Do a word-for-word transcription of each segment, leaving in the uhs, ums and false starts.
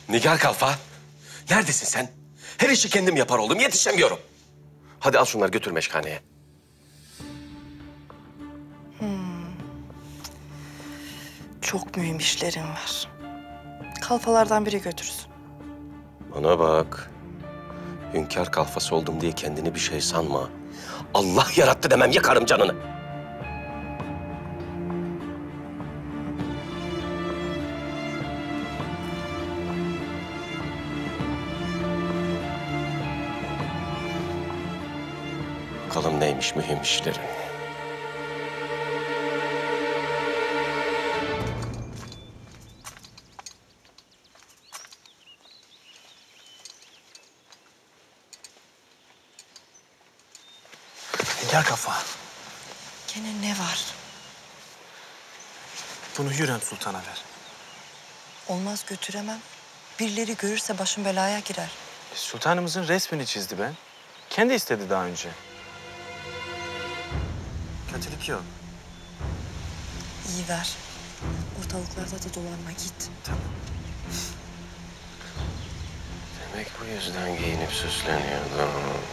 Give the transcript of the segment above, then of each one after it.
Nigar Kalfa, neredesin sen? Her işi kendim yapar oldum, yetişemiyorum. Hadi al şunları götür meşkaneye. Hmm. Çok mühim işlerim var. Kalfalardan biri götürsün. Bana bak. Hünkâr kalfası oldum diye kendini bir şey sanma. Allah yarattı demem, yakarım canını. Bakalım neymiş mühim işlerin. Nigar Kalfa. Gene ne var? Bunu Hürrem Sultan'a ver. Olmaz, götüremem. Birileri görürse başım belaya girer. Sultanımızın resmini çizdi ben. Kendi istedi daha önce. Kötülük yok. İyi ver. Ortalıklarda da dolanma, git. Tamam. Demek bu yüzden giyinip süsleniyordum.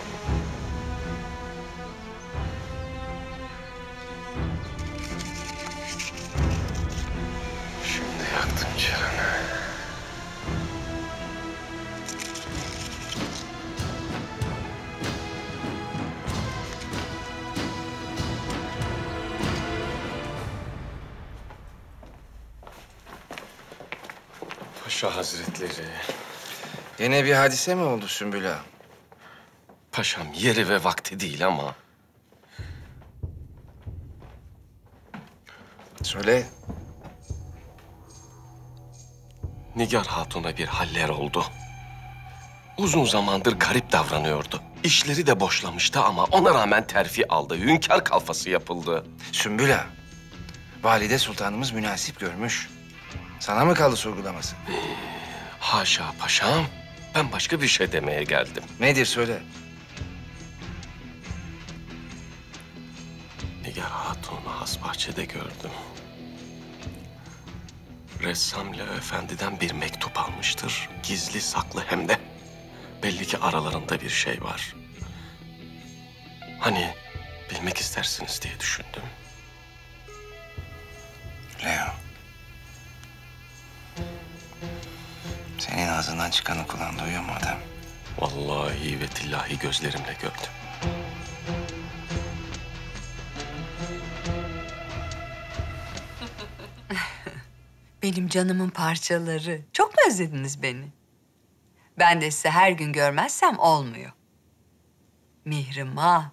Şimdi yaktım çıranı. Paşa Hazretleri. Yine bir hadise mi oldu Sümbül Ağa? Paşam, yeri ve vakti değil ama. Söyle. Nigar Hatun'a bir haller oldu. Uzun zamandır garip davranıyordu. İşleri de boşlamıştı ama ona rağmen terfi aldı. Hünkâr kalfası yapıldı. Sümbül Ağa, valide sultanımız münasip görmüş. Sana mı kaldı sorgulaması? Haşa paşam. Ben başka bir şey demeye geldim. Nedir söyle. Nigar Hatun'u hasbahçede gördüm. Ressam Leo Efendi'den bir mektup almıştır. Gizli saklı hem de. Belli ki aralarında bir şey var. Hani bilmek istersiniz diye düşündüm. Leo. Senin ağzından çıkanı kulağın duyuyor mu adam? Vallahi ve tillahi gözlerimle gördüm. Benim canımın parçaları. Çok mu özlediniz beni? Ben de size her gün görmezsem olmuyor. Mihrimah.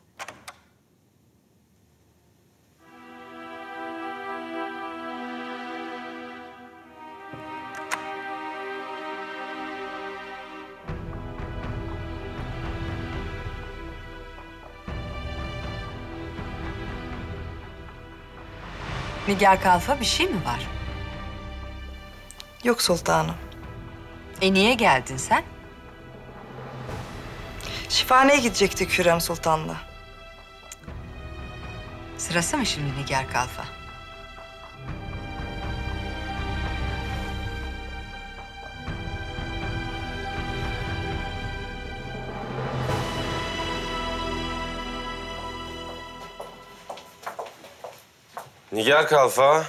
Nigar Kalfa, bir şey mi var? Yok sultanım. E niye geldin sen? Şifaneye gidecektik Hürrem Sultan'la. Sırası mı şimdi Nigar Kalfa? Nigar Kalfa.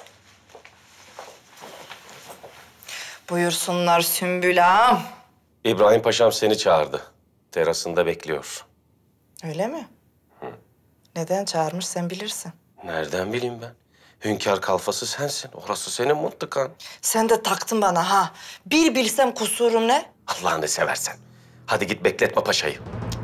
Buyursunlar Sümbül Ağam. İbrahim Paşam seni çağırdı. Terasında bekliyor. Öyle mi? Hı. Neden çağırmış sen bilirsin. Nereden bileyim ben? Hünkâr kalfası sensin. Orası senin mıntıkan. Sen de taktın bana ha. Bir bilsem kusurum ne? Allah'ını seversen. Hadi git bekletme paşayı.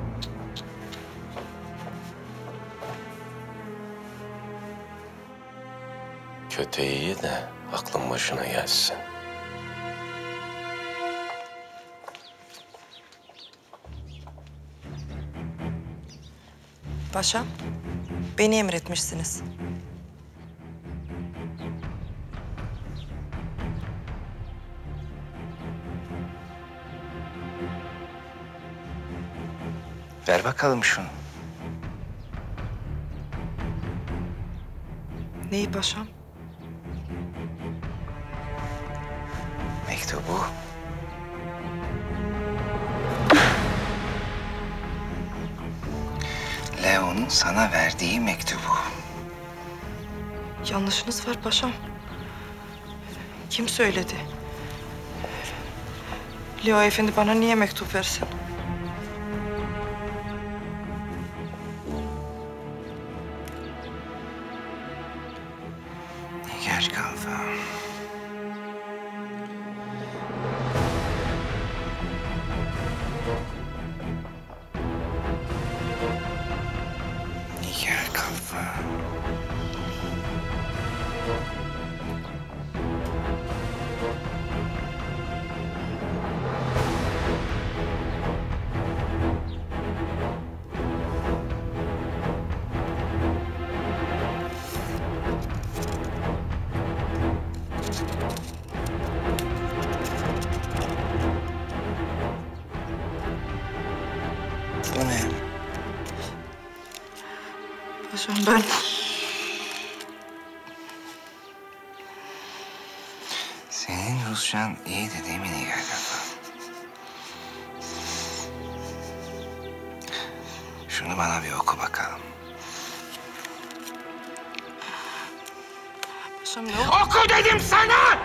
Köteği de aklın başına gelsin. Paşam, beni emretmişsiniz. Ver bakalım şunu. Neyi paşam? Mektubu. Leo'nun sana verdiği mektubu. Yanlışınız var paşam. Kim söyledi? Leo Efendi bana niye mektup versin? Nigar Kalfa. Nigar Kalfa. Bu ne? Paşam ben... Senin Rusçan iyiydi değil mi Nigar Kalfa? Şunu bana bir oku bakalım. Paşam ne oldu? Oku dedim sana!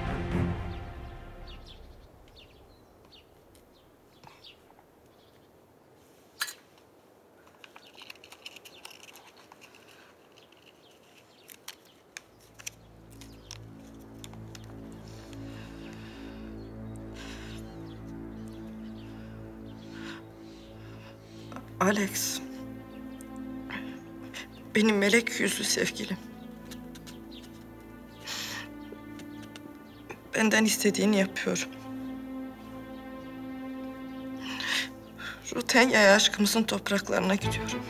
Alex. Benim melek yüzlü sevgilim. Benden istediğini yapıyorum. Rutanya'ya aşkımızın topraklarına gidiyorum.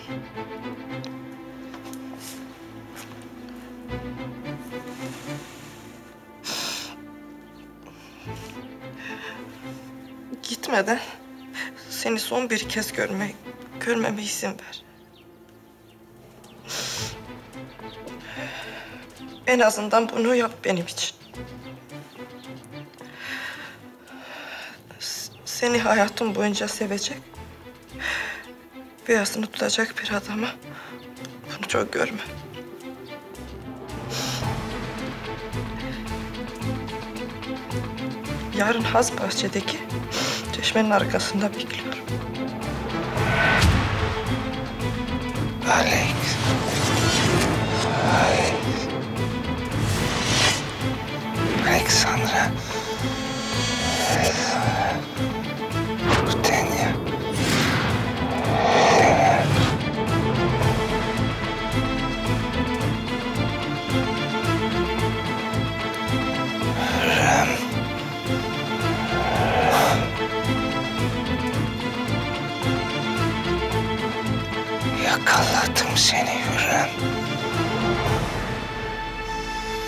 Gitmeden seni son bir kez görme, görmeme izin ver. En azından bunu yap benim için. S- Seni hayatım boyunca sevecek ve yasını tutacak bir adama bunu çok görme. Yarın Haz Bahçe'deki çeşmenin arkasında bekliyorum. Alex. Alex. Alexandra. Alexandra. Rutenya. Hürrem. Yakaladım seni Hürrem.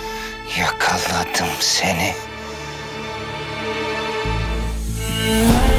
Yakaladım seni.